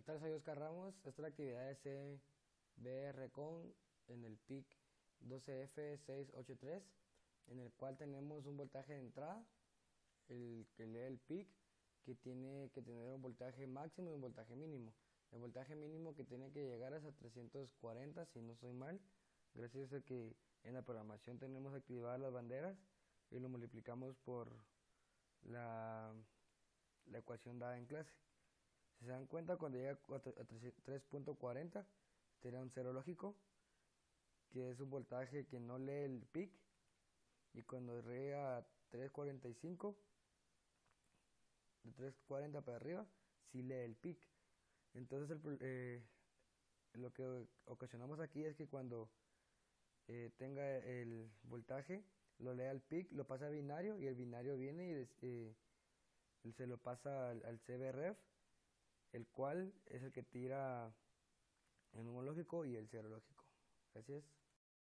tal? Soy Oscar Ramos. Esta es la actividad de CBR-CON en el PIC 12F683, en el cual tenemos un voltaje de entrada, el que lee el PIC, que tiene que tener un voltaje máximo y un voltaje mínimo. El voltaje mínimo que tiene que llegar hasta 340, si no estoy mal, gracias a que en la programación tenemos activadas las banderas y lo multiplicamos por la ecuación dada en clase. Si se dan cuenta, cuando llega a 3.40 sería un cero lógico, que es un voltaje que no lee el PIC, y cuando llega a 3.45, de 3.40 para arriba, sí lee el PIC. Entonces lo que ocasionamos aquí es que cuando tenga el voltaje, lo lea el PIC, lo pasa a binario, y el binario viene y se lo pasa al CBRF, el cual es el que tira el nuevo lógico y el cero lógico. Gracias.